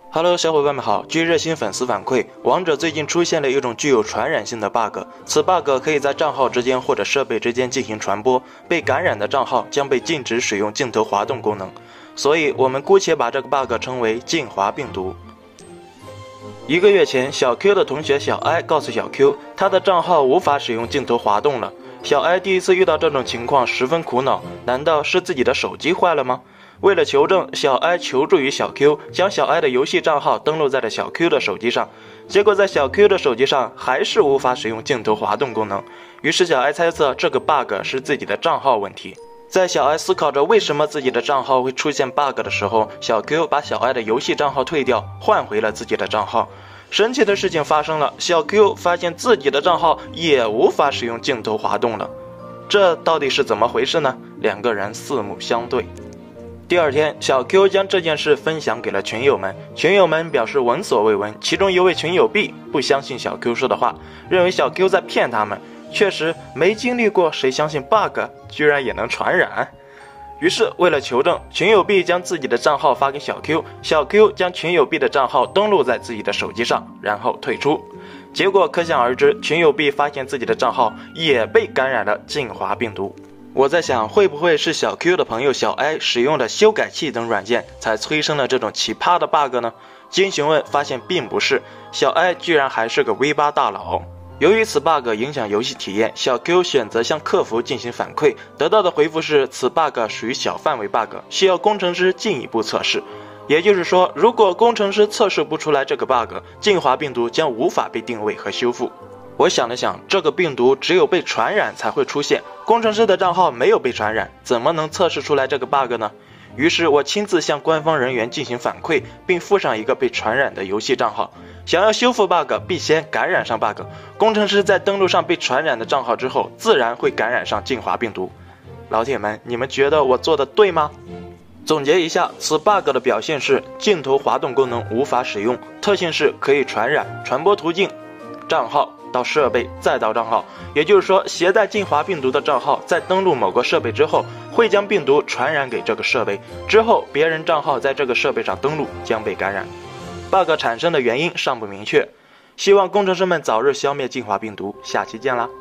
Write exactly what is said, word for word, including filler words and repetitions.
Hello， 小伙伴们好！据热心粉丝反馈，王者最近出现了一种具有传染性的 bug， 此 bug 可以在账号之间或者设备之间进行传播，被感染的账号将被禁止使用镜头滑动功能，所以我们姑且把这个 bug 称为禁滑病毒。一个月前，小 Q 的同学小 I 告诉小 Q， 他的账号无法使用镜头滑动了。小 I 第一次遇到这种情况，十分苦恼，难道是自己的手机坏了吗？为了求证，小 I 求助于小 Q， 将小 I 的游戏账号登录在了小 Q 的手机上，结果在小 Q 的手机上还是无法使用镜头滑动功能。于是小 I 猜测这个 bug 是自己的账号问题。在小 I 思考着为什么自己的账号会出现 bug 的时候，小 Q 把小 I 的游戏账号退掉，换回了自己的账号。神奇的事情发生了，小 Q 发现自己的账号也无法使用镜头滑动了。这到底是怎么回事呢？两个人四目相对。第二天，小 Q 将这件事分享给了群友们，群友们表示闻所未闻。其中一位群友 B 不相信小 Q 说的话，认为小 Q 在骗他们。确实没经历过，谁相信 bug 居然也能传染？于是为了求证，群友 B 将自己的账号发给小 Q， 小 Q 将群友 B 的账号登录在自己的手机上，然后退出。结果可想而知，群友 B 发现自己的账号也被感染了禁滑病毒。我在想，会不会是小 Q 的朋友小 I 使用的修改器等软件才催生了这种奇葩的 bug 呢？经询问发现并不是，小 I 居然还是个 V 八 大佬。由于此 bug 影响游戏体验，小 Q 选择向客服进行反馈，得到的回复是此 bug 属于小范围 bug， 需要工程师进一步测试。也就是说，如果工程师测试不出来这个 bug， 禁滑病毒将无法被定位和修复。我想了想，这个病毒只有被传染才会出现，工程师的账号没有被传染，怎么能测试出来这个 bug 呢？于是我亲自向官方人员进行反馈，并附上一个被传染的游戏账号。想要修复 bug， 必先感染上 bug， 工程师在登录上被传染的账号之后，自然会感染上禁滑病毒。老铁们，你们觉得我做的对吗？总结一下，此 bug 的表现是镜头滑动功能无法使用，特性是可以传染，传播途径账号到设备再到账号，也就是说，携带禁滑病毒的账号在登录某个设备之后，会将病毒传染给这个设备，之后别人账号在这个设备上登录将被感染。bug 产生的原因尚不明确，希望工程师们早日消灭禁滑病毒。下期见啦！